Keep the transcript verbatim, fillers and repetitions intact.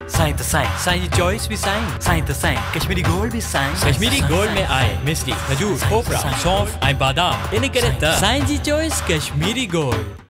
साईं तो साईं, साईं जी चॉइस भी साईं, साईं तो साईं, कश्मीरी गोल्ड भी साईं। कश्मीरी गोल्ड में आए मिश्री, खजूर, खोपरा, सौंफ ऐं बादाम इन करे त साईं जी चॉइस कश्मीरी गोल्ड।